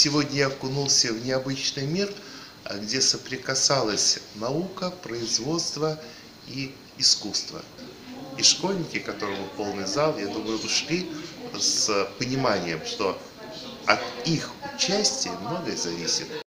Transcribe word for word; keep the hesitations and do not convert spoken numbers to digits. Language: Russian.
сегодня я окунулся в необычный мир, где соприкасалась наука, производство и искусство. И школьники, которому полный зал, я думаю, ушли с пониманием, что от их участия многое зависит.